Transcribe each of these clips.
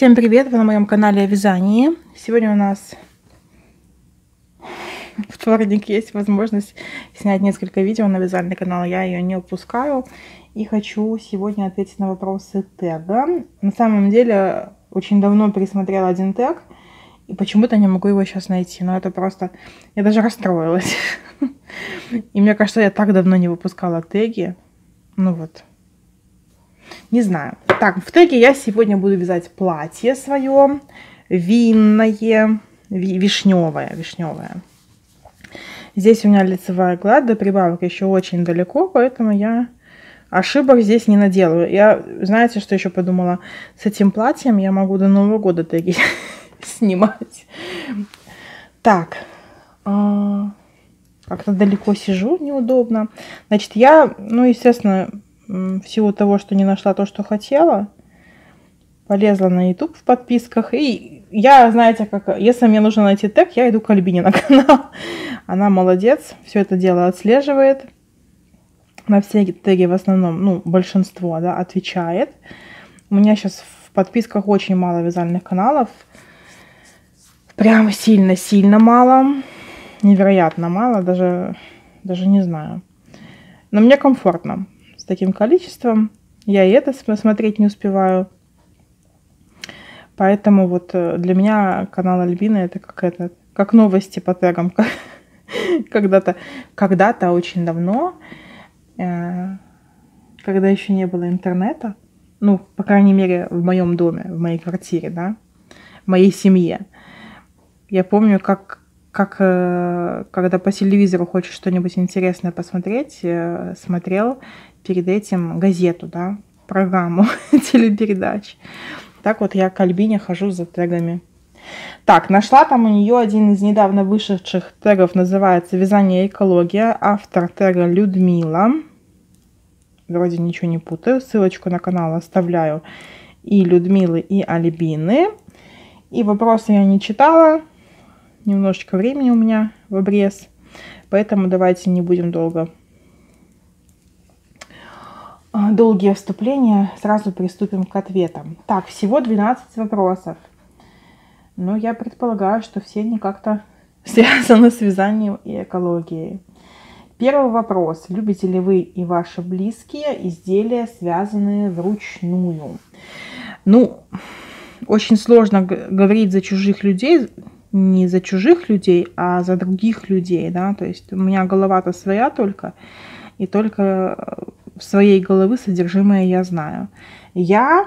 Всем привет! Вы на моем канале о вязании. Сегодня у нас вторник, есть возможность снять несколько видео на вязальный канал. Я ее не упускаю. И хочу сегодня ответить на вопросы тега. На самом деле, очень давно пересмотрела один тег. И почему-то не могу его сейчас найти. Но это просто... Я даже расстроилась. И мне кажется, я так давно не выпускала теги. Ну вот. Не знаю. Так, в теге я сегодня буду вязать платье свое. Винное. Вишневое. Здесь у меня лицевая гладь. До прибавок еще очень далеко. Поэтому я ошибок здесь не наделаю. Я, знаете, что еще подумала? С этим платьем я могу до Нового года теги снимать. Так. Как-то далеко сижу. Неудобно. Значит, я, естественно... В силу того, что не нашла то, что хотела, полезла на YouTube в подписках. И я, знаете, как, если мне нужно найти тег, я иду к Альбине на канал. Она молодец, все это дело отслеживает. На все теги в основном, большинство, да, отвечает. У меня сейчас в подписках очень мало вязальных каналов. Прям сильно мало. Невероятно мало, даже не знаю. Но мне комфортно. С таким количеством. Я и это смотреть не успеваю. Поэтому вот для меня канал Альбины это как новости по тегам. Когда-то очень давно, когда еще не было интернета, по крайней мере, в моем доме, в моей квартире, да, в моей семье. Я помню, когда по телевизору хочешь что-нибудь интересное посмотреть, смотрел перед этим газету, да, программу телепередач. Так вот я к Альбине хожу за тегами. Так, нашла там у нее один из недавно вышедших тегов, называется «Вязание и экология». Автор тега Людмила. Вроде ничего не путаю. Ссылочку на канал оставляю и Людмилы, и Альбины. И вопросы я не читала. Немножечко времени у меня в обрез. Поэтому давайте не будем долгие вступления, сразу приступим к ответам. Так, всего 12 вопросов. Но я предполагаю, что все они как-то связаны с вязанием и экологией. Первый вопрос. Любите ли вы и ваши близкие изделия, связанные вручную? Очень сложно говорить за чужих людей, не за чужих людей, а за других людей, да, то есть у меня голова-то своя только, и только в своей головы содержимое я знаю. Я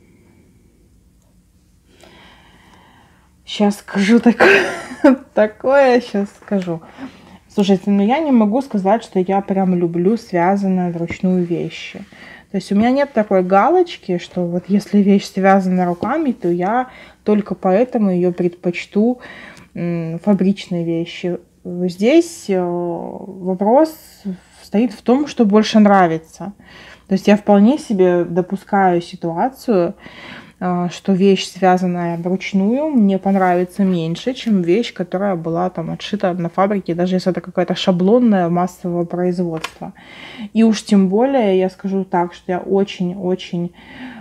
сейчас скажу такое сейчас скажу. Слушайте, я не могу сказать, что я прям люблю связанные вручную вещи. То есть у меня нет такой галочки, что вот если вещь связана руками, то я только поэтому ее предпочту фабричной вещи. Здесь вопрос стоит в том, что больше нравится. То есть я вполне себе допускаю ситуацию, что вещь, связанная вручную, мне понравится меньше, чем вещь, которая была там отшита на фабрике, даже если это какая-то шаблонная массового производства. И уж тем более я скажу так, что я очень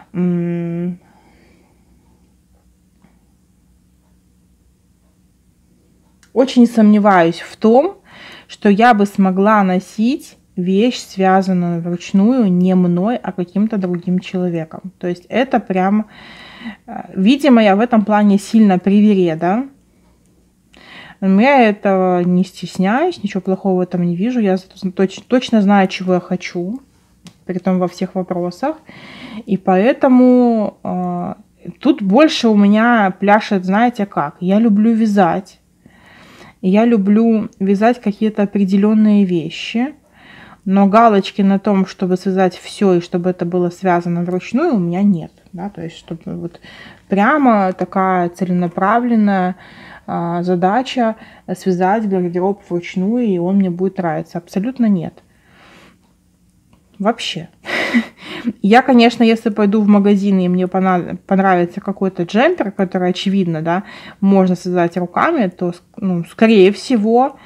сомневаюсь в том, что я бы смогла носить вещь, связанную вручную, не мной, а каким-то другим человеком. То есть это прям... Видимо, я в этом плане сильно привереда. Но я этого не стесняюсь, ничего плохого в этом не вижу. Я точно знаю, чего я хочу, притом во всех вопросах. И поэтому тут больше у меня пляшет, знаете как, я люблю вязать. Я люблю вязать какие-то определенные вещи, но галочки на том, чтобы связать все и чтобы это было связано вручную, у меня нет. Да? То есть, чтобы вот прямо такая целенаправленная задача связать гардероб вручную, и он мне будет нравиться. Абсолютно нет. Вообще. Я, конечно, если пойду в магазин, и мне понравится какой-то джемпер, который, очевидно, да, можно связать руками, то, скорее всего,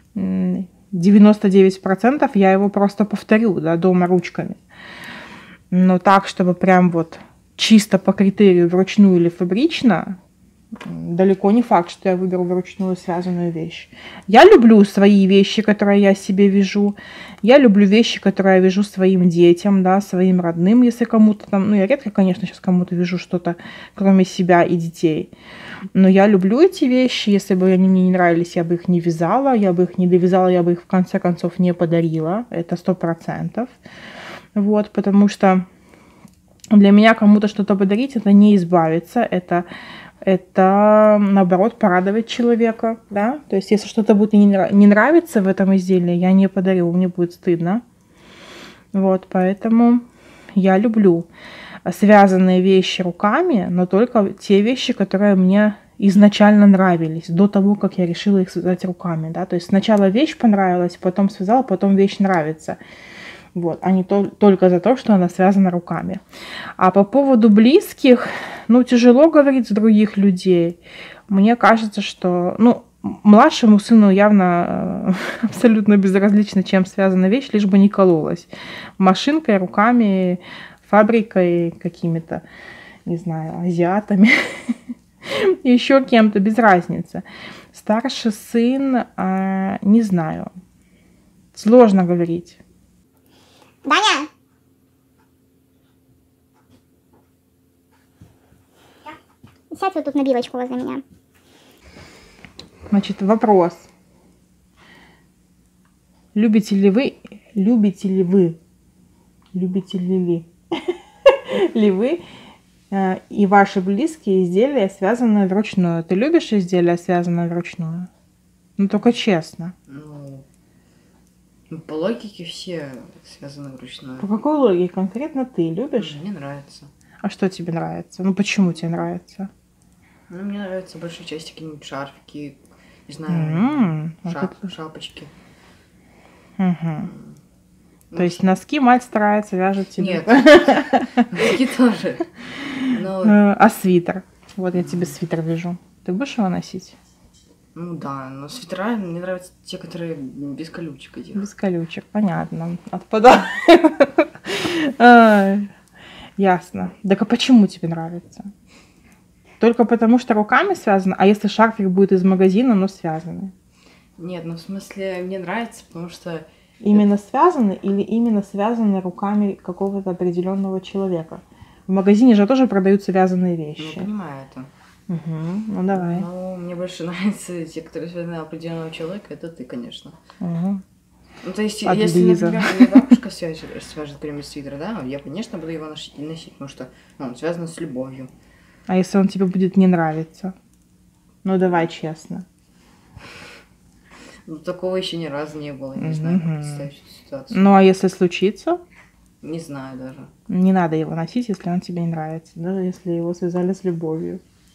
99% я его просто повторю, да, дома ручками. Но так, чтобы прям вот чисто по критерию вручную или фабрично, далеко не факт, что я выберу вручную связанную вещь. Я люблю свои вещи, которые я себе вяжу. Я люблю вещи, которые я вяжу своим детям, да, своим родным, если кому-то там... Ну, я редко, конечно, сейчас кому-то вяжу что-то, кроме себя и детей. Но я люблю эти вещи. Если бы они мне не нравились, я бы их не вязала, я бы их не довязала, я бы их в конце концов не подарила. Это 100%. Вот, потому что для меня кому-то что-то подарить, это не избавиться, это наоборот порадовать человека, да, то есть если что-то будет не нравиться в этом изделии, я не подарю, мне будет стыдно, вот, поэтому я люблю связанные вещи руками, но только те вещи, которые мне изначально нравились, до того, как я решила их связать руками, да, то есть сначала вещь понравилась, потом связала, потом вещь нравится. Вот, а не только за то, что она связана руками. А по поводу близких, ну, тяжело говорить с других людей. Мне кажется, что, ну, младшему сыну явно абсолютно безразлично, чем связана вещь, лишь бы не кололась. Машинкой, руками, фабрикой, какими-то, не знаю, азиатами, еще кем-то, без разницы. Старший сын, не знаю, сложно говорить. Даня! Сядь вот тут на билочку возле меня. Значит, вопрос. Любите ли вы и ваши близкие изделия, связанные вручную? Ты любишь изделия, связанные вручную? Ну, только честно. Ну, по логике все связаны вручную. По какой логике конкретно ты любишь? Мне нравится. А что тебе нравится? Ну, почему тебе нравится? Ну, мне нравятся большие части, какие-нибудь шарфики, не знаю, шапочки. То есть носки мать старается, вяжет тебе? Нет, носки тоже. А свитер? Вот я тебе свитер вяжу. Ты будешь его носить? Ну да, но свитера мне нравятся те, которые без колючек этих. Без колючек, понятно. Отпадает. Ясно. Так а почему тебе нравится? Только потому, что руками связано? А если шарфик будет из магазина, но связанный? Нет, ну в смысле, мне нравится, потому что... Именно связаны или именно связаны руками какого-то определенного человека? В магазине же тоже продают связанные вещи. Ну, понимаю это. Ну, давай. Ну, мне больше нравятся те, которые связаны определенного человека, это ты, конечно. Ну, то есть, если, например, мне бабушка свяжет какой-нибудь свитер, да, я, конечно, буду его носить, потому что он связан с любовью. А если он тебе будет не нравиться? Ну, давай честно. Ну, такого еще ни разу не было, не знаю, как представить эту ситуацию. Ну, а если случится? Не знаю даже. Не надо его носить, если он тебе не нравится, даже если его связали с любовью.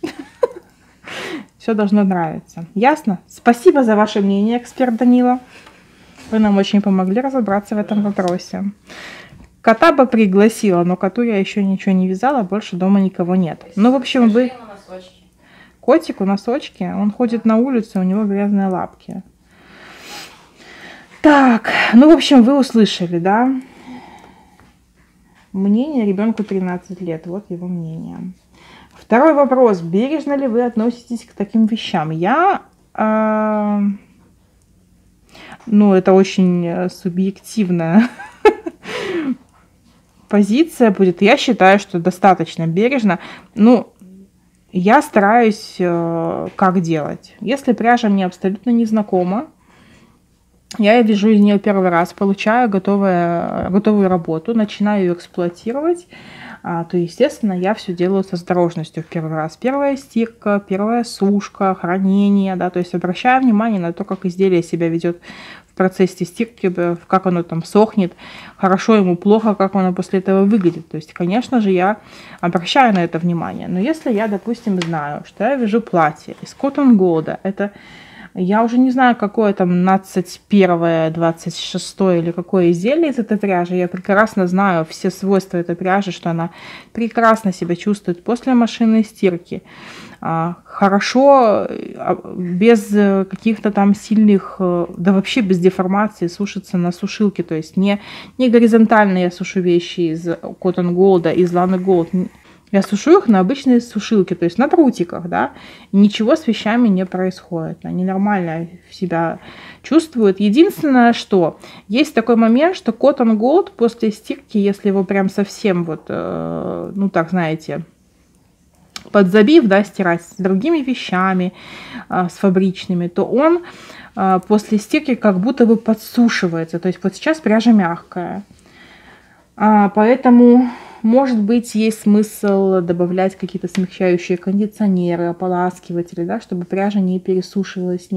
Все должно нравиться. Ясно? Спасибо за ваше мнение, эксперт Данила. Вы нам очень помогли разобраться в этом вопросе. Кота бы пригласила, но коту я еще ничего не вязала, больше дома никого нет. Ну, в общем, вы... Котику носочки, он ходит на улицу, у него грязные лапки. Так, ну, в общем, вы услышали, да? Мнение ребенку 13 лет, вот его мнение. Второй вопрос. Бережно ли вы относитесь к таким вещам? Ну, это очень субъективная позиция будет. Я считаю, что достаточно бережно. Ну, я стараюсь как делать. Если пряжа мне абсолютно не знакома, я вяжу из нее первый раз, получаю готовую работу, начинаю ее эксплуатировать, то, естественно, я все делаю с осторожностью в первый раз. Первая стирка, первая сушка, хранение, да, то есть обращаю внимание на то, как изделие себя ведет в процессе стирки, как оно там сохнет, хорошо ему, плохо, как оно после этого выглядит. То есть, конечно же, я обращаю на это внимание. Но если я, допустим, знаю, что я вяжу платье из Cotton Gold, это... Я уже не знаю, какое там 21, 26 или какое изделие из этой пряжи. Я прекрасно знаю все свойства этой пряжи, что она прекрасно себя чувствует после машинной стирки. Хорошо, без каких-то там сильных, да вообще без деформации сушится на сушилке. То есть не горизонтально я сушу вещи из Cotton Gold, из Lana Gold. Я сушу их на обычной сушилке, то есть на прутиках, да. Ничего с вещами не происходит. Они нормально себя чувствуют. Единственное, что есть такой момент, что Cotton Gold после стирки, если его прям совсем вот, ну так, знаете, подзабив, да, стирать с другими вещами, с фабричными, то он после стирки как будто бы подсушивается. То есть вот сейчас пряжа мягкая. Поэтому, может быть, есть смысл добавлять какие-то смягчающие кондиционеры, ополаскиватели, да, чтобы пряжа не пересушивалась,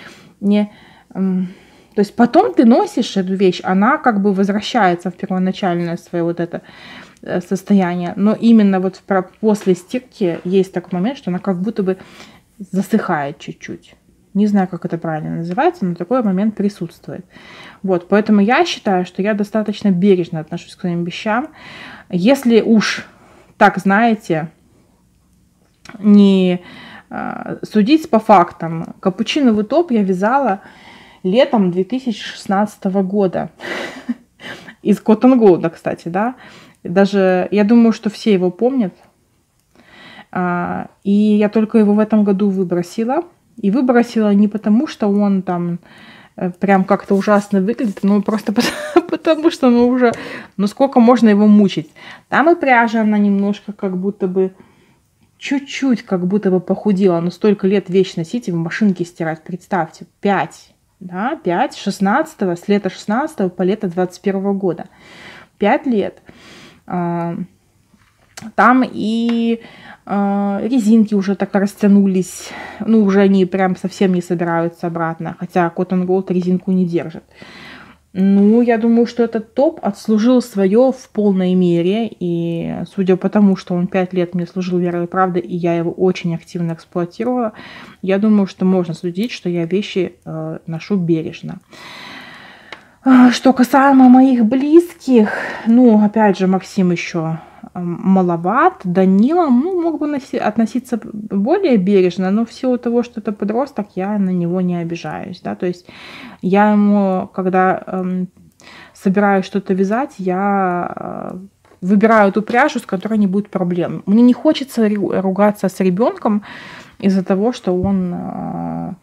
то есть потом ты носишь эту вещь, она как бы возвращается в первоначальное свое вот это состояние. Но именно вот после стирки есть такой момент, что она как будто бы засыхает чуть-чуть. Не знаю, как это правильно называется, но такой момент присутствует. Вот, поэтому я считаю, что я достаточно бережно отношусь к своим вещам. Если уж, так знаете, не судить по фактам, капучиновый топ я вязала летом 2016 года. Из Cotton Gold, кстати, да. Даже, я думаю, что все его помнят. И я только его в этом году выбросила. И выбросила не потому, что он там прям как-то ужасно выглядит, но просто потому, что уже, сколько можно его мучить. Там и пряжа, она немножко как будто бы, чуть-чуть как будто бы похудела, но столько лет вещь носить и в машинке стирать, представьте, 5, да, 5, 16, с лета 16 по лето 21 года, 5 лет. Там и резинки уже так растянулись, уже они прям совсем не собираются обратно, хотя Cotton Gold резинку не держит. Я думаю, что этот топ отслужил свое в полной мере, и судя по тому, что он 5 лет мне служил верой и правдой, и я его очень активно эксплуатировала, я думаю, что можно судить, что я вещи ношу бережно. Что касаемо моих близких, опять же, Максим еще маловат, Данила, мог бы относиться более бережно, но в силу того, что это подросток, я на него не обижаюсь, да, то есть я ему, когда собираюсь что-то вязать, я выбираю ту пряжу, с которой не будет проблем. Мне не хочется ругаться с ребенком из-за того, что он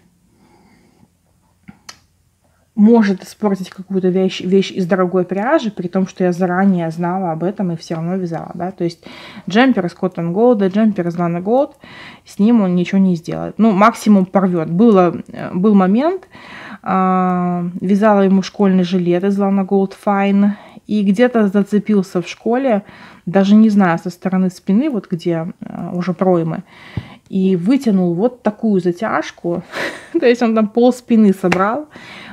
может испортить какую-то вещь из дорогой пряжи, при том, что я заранее знала об этом и все равно вязала, да, то есть джемпер из Cotton Gold, джемпер из Lana Gold, с ним он ничего не сделает, максимум порвет. Был момент, вязала ему школьный жилет из Lana Gold Fine, и где-то зацепился в школе, даже не знаю, со стороны спины, вот где уже проймы, и вытянул вот такую затяжку, то есть он там пол спины собрал.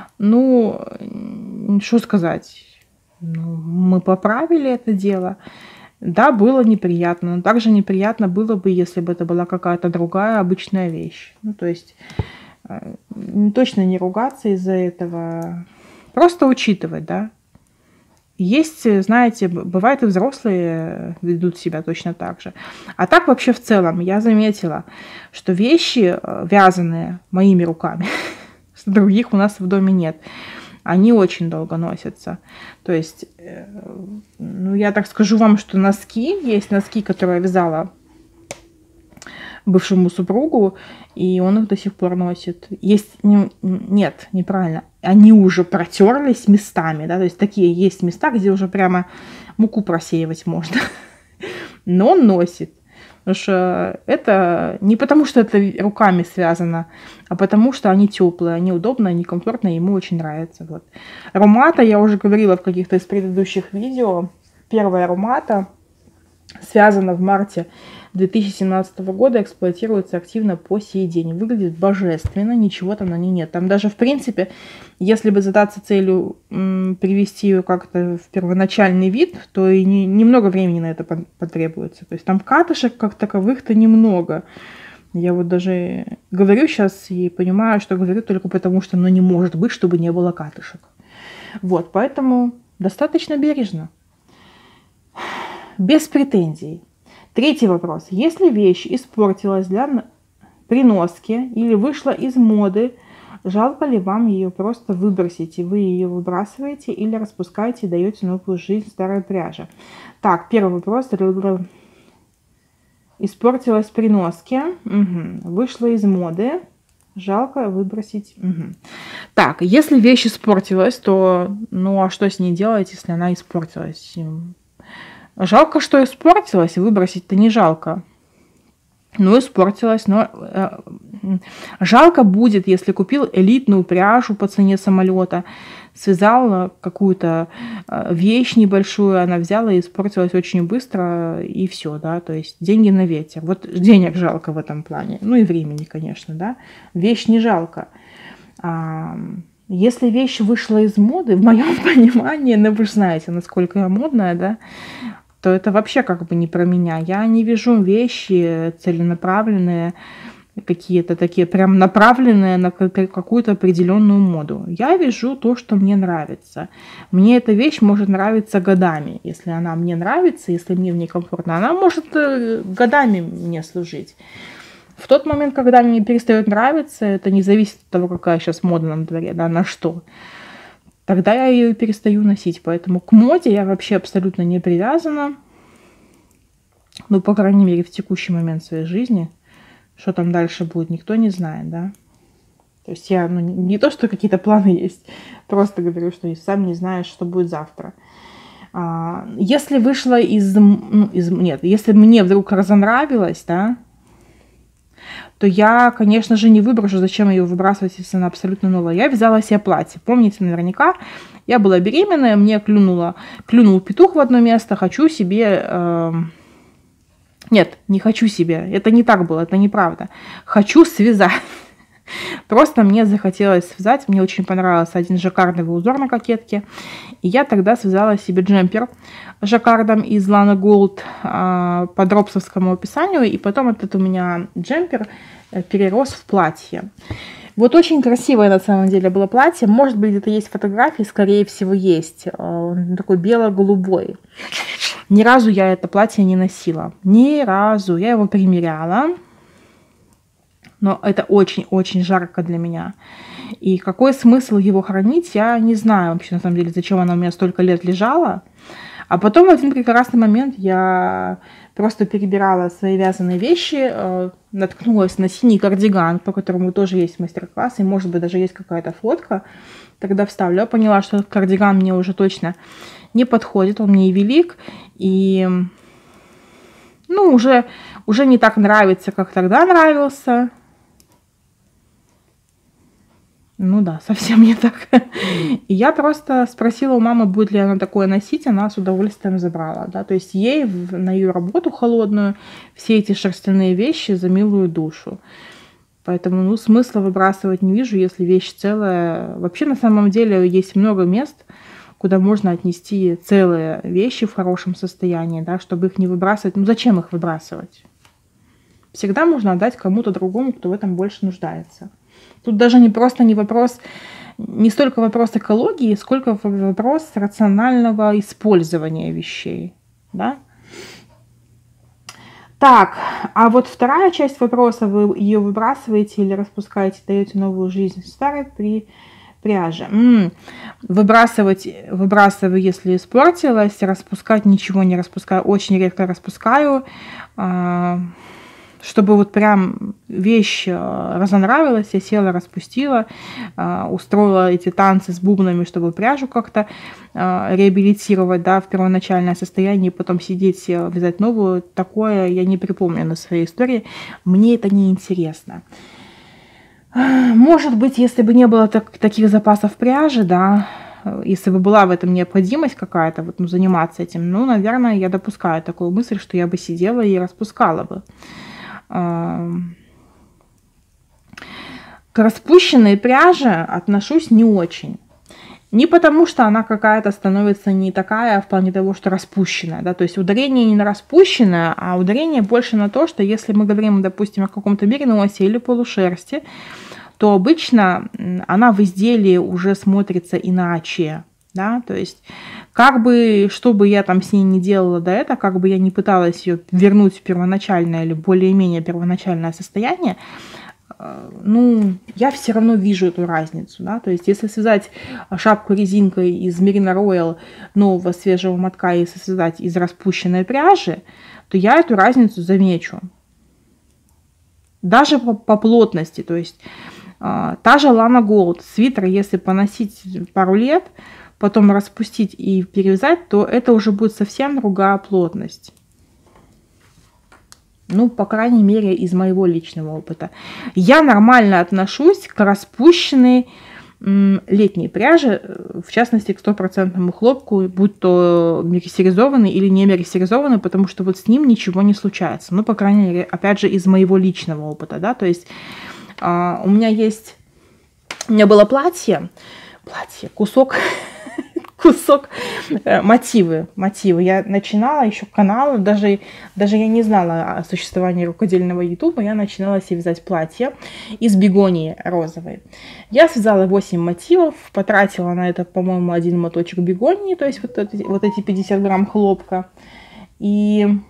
Что сказать, мы поправили это дело. Да, было неприятно, но также неприятно было бы, если бы это была какая-то другая обычная вещь. То есть точно не ругаться из-за этого, просто учитывать, да. Есть, знаете, бывает и взрослые ведут себя точно так же. А так вообще в целом я заметила, что вещи, вязаные моими руками, других у нас в доме нет. Они очень долго носятся. То есть, я так скажу вам, что есть носки, которые я вязала бывшему супругу, и он их до сих пор носит. Нет, неправильно. Они уже протерлись местами, да, то есть такие есть места, где уже прямо муку просеивать можно. Но он носит. Потому что это не потому, что это руками связано, а потому, что они теплые, они удобные, они комфортные, ему очень нравится. Вот. Румата, я уже говорила в каких-то из предыдущих видео, первая Румата связана в марте 2017 года, эксплуатируется активно по сей день. Выглядит божественно, ничего там на ней нет. Там даже, в принципе, если бы задаться целью привести ее как-то в первоначальный вид, то и немного времени на это потребуется. То есть там катышек как таковых-то немного. Я вот даже говорю сейчас и понимаю, что говорю только потому, что не может быть, чтобы не было катышек. Вот, поэтому достаточно бережно. Без претензий. Третий вопрос. Если вещь испортилась при носке или вышла из моды, жалко ли вам ее просто выбросить, и вы ее выбрасываете или распускаете и даете новую жизнь старой пряже? Так, первый вопрос. Испортилась при носке. Угу. Вышла из моды. Жалко выбросить. Угу. Так, если вещь испортилась, то ну а что с ней делать, если она испортилась? Жалко, что испортилась, выбросить-то не жалко. Ну, испортилась, но жалко будет, если купил элитную пряжу по цене самолета, связал какую-то вещь небольшую, она взяла и испортилась очень быстро, и все, да, то есть деньги на ветер. Вот денег жалко в этом плане, ну и времени, конечно, да, вещь не жалко. Если вещь вышла из моды, в моем понимании, ну вы же знаете, насколько я модная, да, то это вообще как бы не про меня. Я не вяжу вещи целенаправленные, какие-то такие прям направленные на какую-то определенную моду. Я вяжу то, что мне нравится. Мне эта вещь может нравиться годами. Если она мне нравится, если мне в ней комфортно, она может годами мне служить. В тот момент, когда мне перестает нравиться, это не зависит от того, какая сейчас мода на дворе, да, на что. Тогда я ее перестаю носить. Поэтому к моде я вообще абсолютно не привязана. Ну, по крайней мере, в текущий момент своей жизни. Что там дальше будет, никто не знает, да. То есть я, ну, не то, что какие-то планы есть. Просто говорю, что я сам не знаю, что будет завтра. Если вышла нет, если мне вдруг разонравилось, да, то я, конечно же, не выброшу, зачем ее выбрасывать, если она абсолютно новая. Я вязала себе платье. Помните наверняка, я была беременная, мне клюнул петух в одно место, хочу себе... Нет, не хочу себе, это не так было, это неправда. Хочу связать. Просто мне захотелось связать, мне очень понравился один жаккардовый узор на кокетке. И я тогда связала себе джемпер жаккардом из Lana Gold по дропсовскому описанию. И потом этот у меня джемпер перерос в платье. Вот очень красивое на самом деле было платье. Может быть, где-то есть фотографии, скорее всего, есть. Он такой бело-голубой. Ни разу я это платье не носила. Ни разу. Я его примеряла. Но это очень-очень жарко для меня. И какой смысл его хранить, я не знаю вообще, на самом деле, зачем она у меня столько лет лежала. А потом в один прекрасный момент я просто перебирала свои вязаные вещи, наткнулась на синий кардиган, по которому тоже есть мастер-класс, и, может быть, даже есть какая-то фотка. Тогда вставлю. Я поняла, что этот кардиган мне уже точно не подходит, он мне и велик, и ну, уже не так нравится, как тогда нравился. Ну да, совсем не так. И я просто спросила у мамы, будет ли она такое носить, она с удовольствием забрала, да, то есть ей на ее работу холодную все эти шерстяные вещи за милую душу. Поэтому, ну, смысла выбрасывать не вижу, если вещь целая. Вообще, на самом деле, есть много мест, куда можно отнести целые вещи в хорошем состоянии, да, чтобы их не выбрасывать. Ну, зачем их выбрасывать? Всегда можно отдать кому-то другому, кто в этом больше нуждается. Тут даже не столько вопрос экологии, сколько вопрос рационального использования вещей, да? Так, а вот вторая часть вопроса, вы ее выбрасываете или распускаете, даете новую жизнь старой пряже. Выбрасываю, если испортилась, распускать ничего не распускаю, очень редко распускаю, чтобы вот прям вещь разонравилась, я села, распустила, устроила эти танцы с бубнами, чтобы пряжу как-то реабилитировать, да, в первоначальное состояние, и потом сидеть, вязать новую. Такое я не припомню на своей истории. Мне это не интересно. Может быть, если бы не было таких запасов пряжи, да, если бы была в этом необходимость какая-то, вот, ну, заниматься этим, ну, наверное, я допускаю такую мысль, что я бы сидела и распускала бы. К распущенной пряже отношусь не очень. Не потому, что она какая-то становится не такая, а в плане того, что распущенная. Да? То есть ударение не на распущенное, а ударение больше на то, что если мы говорим, допустим, о каком-то мериносе или полушерсти, то обычно она в изделии уже смотрится иначе. Да? То есть как бы, что бы я там с ней не делала до этого, как бы я не пыталась ее вернуть в первоначальное или более-менее первоначальное состояние, ну, я все равно вижу эту разницу, да, то есть если связать шапку резинкой из Merino Royal нового свежего мотка и связать из распущенной пряжи, то я эту разницу замечу. Даже по плотности. То есть та же Lana Gold свитер, если поносить пару лет, потом распустить и перевязать, то это уже будет совсем другая плотность. Ну, по крайней мере, из моего личного опыта. Я нормально отношусь к распущенной летней пряже, в частности, к 100% хлопку, будь то мерсеризованный или не мерсеризованный, потому что вот с ним ничего не случается. Ну, по крайней мере, опять же, из моего личного опыта, да, то есть у меня было платье, кусок, мотивы. Я начинала еще канал, даже я не знала о существовании рукодельного ютуба, я начинала себе вязать платье из бегонии розовой. Я связала 8 мотивов, потратила на это, по-моему, 1 моточек бегонии, то есть вот эти 50 грамм хлопка. И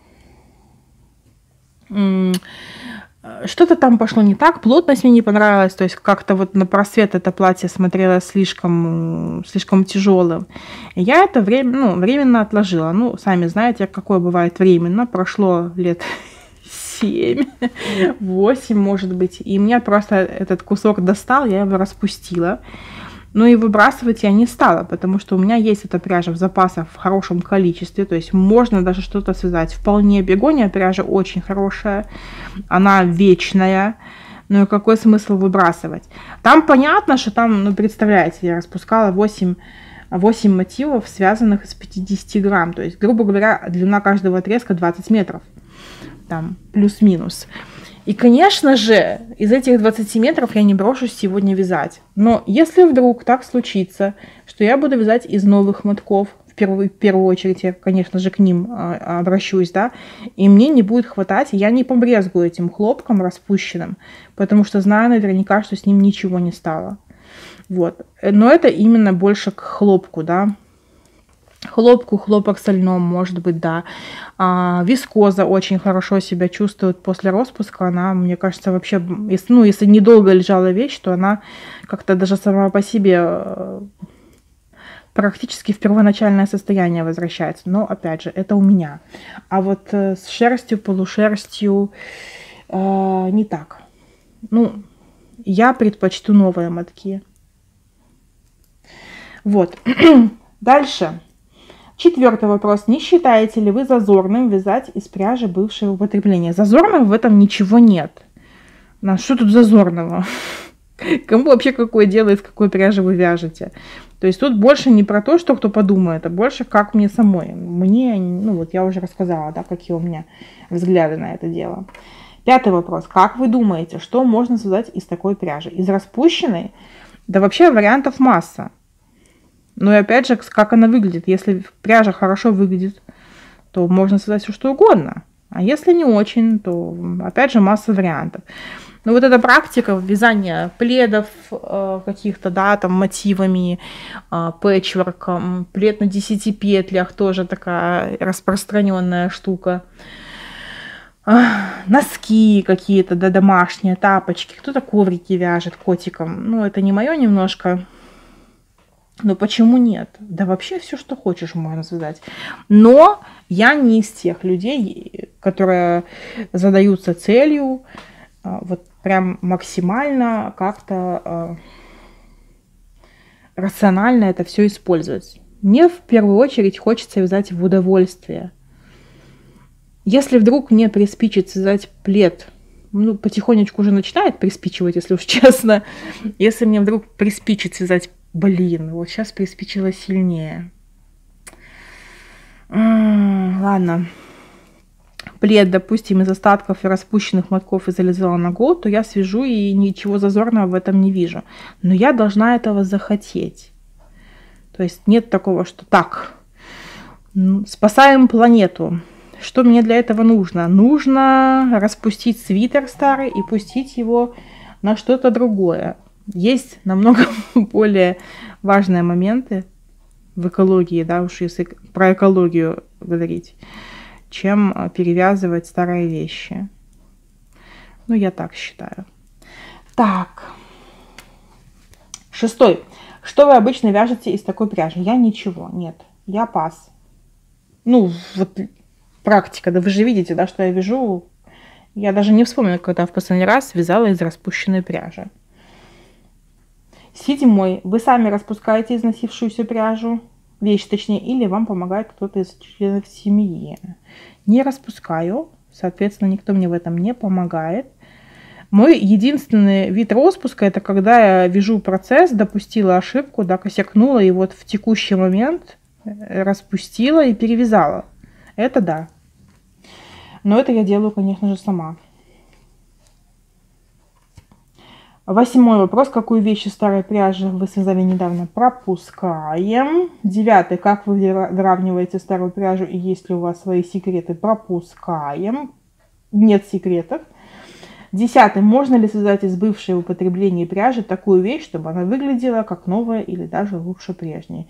что-то там пошло не так, плотность мне не понравилась, то есть как-то вот на просвет это платье смотрелось слишком тяжелым. И я это временно отложила. Ну, сами знаете, какое бывает временно. Прошло лет 7, 8, может быть. И меня просто этот кусок достал, я его распустила. Но и выбрасывать я не стала, потому что у меня есть эта пряжа в запасах в хорошем количестве, то есть можно даже что-то связать. Вполне бегония пряжа очень хорошая, она вечная, ну и какой смысл выбрасывать? Там понятно, что там, ну представляете, я распускала 8 мотивов, связанных из 50 грамм, то есть, грубо говоря, длина каждого отрезка 20 метров, там плюс-минус. И, конечно же, из этих 20 метров я не брошусь сегодня вязать. Но если вдруг так случится, что я буду вязать из новых мотков, в первую очередь я, конечно же, к ним обращусь, да, и мне не будет хватать, я не побрезгую этим хлопком распущенным, потому что знаю наверняка, что с ним ничего не стало. Вот. Но это именно больше к хлопку, да. Хлопок с льном, может быть, да. Вискоза очень хорошо себя чувствует после распуска. Она, мне кажется, вообще, если недолго лежала вещь, то она как-то даже сама по себе практически в первоначальное состояние возвращается. Но, опять же, это у меня. А вот с шерстью, полушерстью не так. Ну, я предпочту новые мотки. Вот. Дальше. 4-й вопрос. Не считаете ли вы зазорным вязать из пряжи бывшего употребления? Зазорного в этом ничего нет. Что тут зазорного? Кому вообще какое дело, из какой пряжи вы вяжете? То есть тут больше не про то, что кто подумает, а больше как мне самой. Мне, ну вот я уже рассказала, да, какие у меня взгляды на это дело. 5-й вопрос. Как вы думаете, что можно связать из такой пряжи? Из распущенной? Да вообще вариантов масса. Ну и опять же, как она выглядит. Если пряжа хорошо выглядит, то можно связать все что угодно. А если не очень, то опять же масса вариантов. Ну вот эта практика вязания пледов каких-то, да, там мотивами, пэтчворком, плед на 10 петлях, тоже такая распространенная штука. Носки какие-то, да, домашние, тапочки. Кто-то коврики вяжет котиком. Ну это не мое немножко. Но почему нет? Да вообще все, что хочешь, можно связать. Но я не из тех людей, которые задаются целью вот прям максимально как-то рационально это все использовать. Мне в первую очередь хочется вязать в удовольствие. Если вдруг мне приспичит связать плед, ну, потихонечку уже начинает приспичивать, если уж честно. Если мне вдруг приспичит связать, блин, вот сейчас приспичило сильнее. Ладно. Плед, допустим, из остатков и распущенных мотков из Lana Gold, то я свяжу и ничего зазорного в этом не вижу. Но я должна этого захотеть. То есть нет такого, что так, спасаем планету. Что мне для этого нужно? Нужно распустить свитер старый и пустить его на что-то другое. Есть намного более важные моменты в экологии, да, уж если про экологию говорить, чем перевязывать старые вещи. Ну, я так считаю. Так. 6-й. Что вы обычно вяжете из такой пряжи? Я ничего, нет. Я пас. Ну, вот практика. Да вы же видите, да, что я вяжу. Я даже не вспомню, когда в последний раз вязала из распущенной пряжи. 7. Вы сами распускаете износившуюся пряжу, вещь точнее, или вам помогает кто-то из членов семьи. Не распускаю, соответственно, никто мне в этом не помогает. Мой единственный вид распуска — это когда я вяжу процесс, допустила ошибку, да, косякнула, и вот в текущий момент распустила и перевязала. Это да. Но это я делаю, конечно же, сама. 8. вопрос. Какую вещь из старой пряжи вы связали недавно? Пропускаем. 9. Как вы выравниваете старую пряжу и есть ли у вас свои секреты? Пропускаем. Нет секретов. 10. Можно ли связать из бывшей в употреблении пряжи такую вещь, чтобы она выглядела как новая или даже лучше прежней?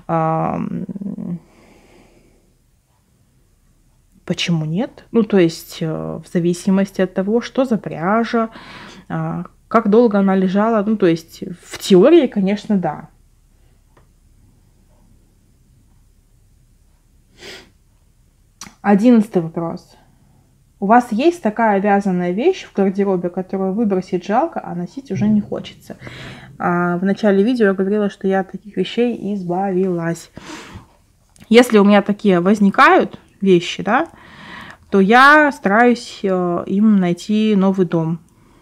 Почему нет? Ну, то есть в зависимости от того, что за пряжа, как долго она лежала. Ну, то есть в теории, конечно, да. 11. вопрос. У вас есть такая вязаная вещь в гардеробе, которую выбросить жалко, а носить уже не хочется? В начале видео я говорила, что я от таких вещей избавилась. Если у меня такие возникают вещи, да, то я стараюсь им найти новый дом.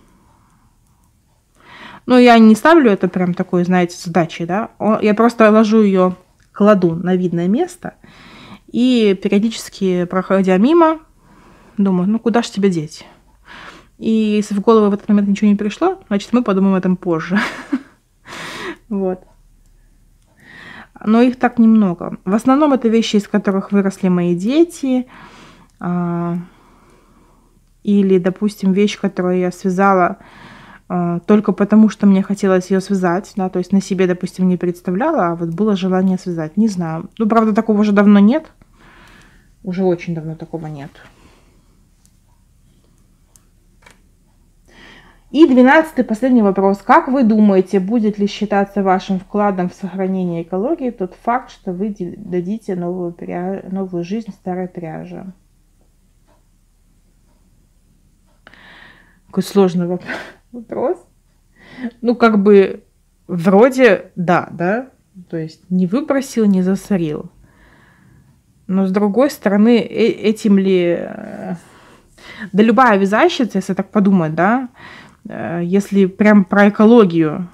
Но я не ставлю это прям такой, знаете, задачей, да. Я просто ложу ее, кладу на видное место и периодически, проходя мимо, думаю, ну куда ж тебя деть? И если в голову в этот момент ничего не пришло, значит, мы подумаем об этом позже. Вот. Но их так немного. В основном это вещи, из которых выросли мои дети. Или, допустим, вещь, которую я связала только потому, что мне хотелось ее связать. Да, то есть на себе, допустим, не представляла, а вот было желание связать. Не знаю. Ну, правда, такого уже давно нет. Уже очень давно такого нет. И 12-й, последний вопрос. Как вы думаете, будет ли считаться вашим вкладом в сохранение экологии тот факт, что вы дадите новую жизнь старой пряже? Какой сложный вопрос. Ну, как бы, вроде да? То есть не выбросил, не засорил. Но с другой стороны, этим ли... Да любая вязальщица, если так подумать, да, если прям про экологию.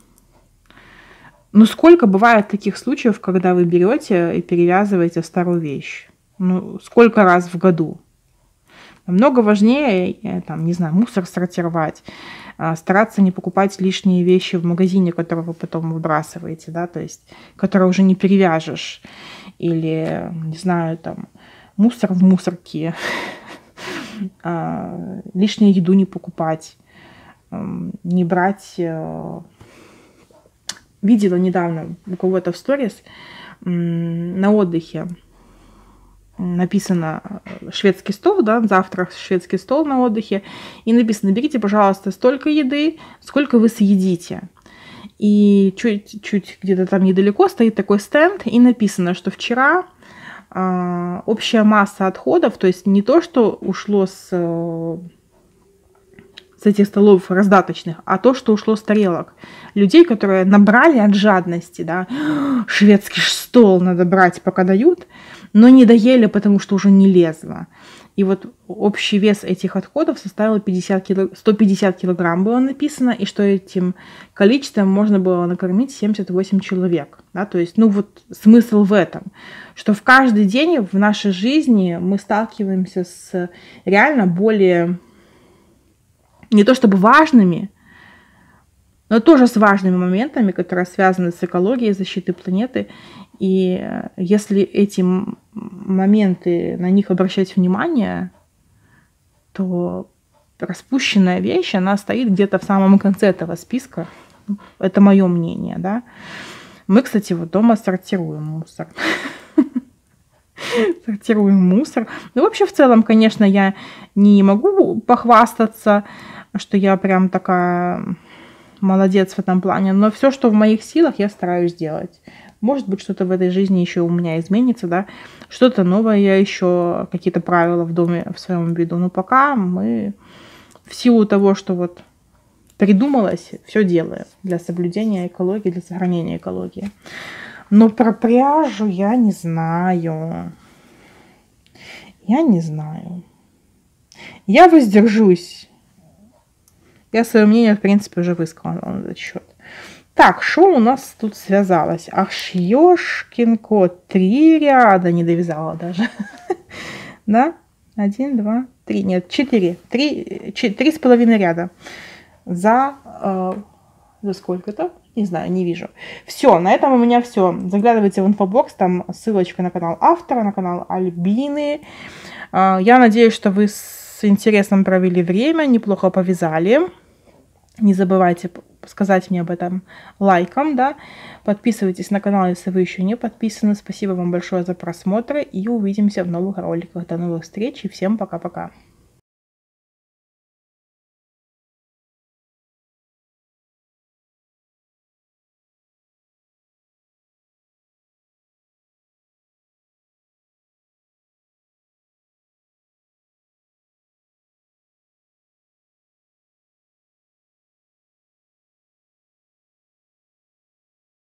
Ну, сколько бывает таких случаев, когда вы берете и перевязываете старую вещь? Ну, сколько раз в году? Намного важнее, там, не знаю, мусор сортировать, стараться не покупать лишние вещи в магазине, которые вы потом выбрасываете, да, то есть, которые уже не перевяжешь. Или, не знаю, там, мусор в мусорке, лишнюю еду не покупать. Не брать... Видела недавно у кого-то в сторис на отдыхе написано шведский стол, да, завтрак, шведский стол на отдыхе, и написано: берите, пожалуйста, столько еды, сколько вы съедите. И чуть где-то там недалеко стоит такой стенд, и написано, что вчера общая масса отходов, то есть не то, что ушло с этих столов раздаточных, а то, что ушло с тарелок. Людей, которые набрали от жадности, да, шведский стол надо брать, пока дают, но не доели, потому что уже не лезло. И вот общий вес этих отходов составил 150 килограмм, было написано, и что этим количеством можно было накормить 78 человек. Да? То есть, ну вот смысл в этом, что в каждый день в нашей жизни мы сталкиваемся с реально более... не то чтобы важными, но тоже с важными моментами, которые связаны с экологией, защитой планеты. И если эти моменты, на них обращать внимание, то распущенная вещь, она стоит где-то в самом конце этого списка. Это мое мнение, да. Мы, кстати, вот дома сортируем мусор. Сортируем мусор. Ну, вообще, в целом, конечно, я не могу похвастаться, что я прям такая молодец в этом плане, но все, что в моих силах, я стараюсь делать. Может быть, что-то в этой жизни еще у меня изменится, да, что-то новое я еще, какие-то правила в доме в своем введу. Но пока мы в силу того, что вот придумалось, все делаем для соблюдения экологии, для сохранения экологии. Но про пряжу я не знаю. Я не знаю. Я воздержусь. Я свое мнение, в принципе, уже высказала на этот счет. Так, что у нас тут связалось? Ах, ёшкин кот. 3 ряда не довязала даже. Да? 1, 2, 3. Нет, 4. 3,5 ряда. За сколько-то? Не знаю, не вижу. Все, на этом у меня все. Заглядывайте в инфобокс, там ссылочка на канал автора, на канал Альбины. Я надеюсь, что вы с интересом провели время, неплохо повязали. Не забывайте сказать мне об этом лайком, да. Подписывайтесь на канал, если вы еще не подписаны. Спасибо вам большое за просмотр и увидимся в новых роликах. До новых встреч и всем пока-пока.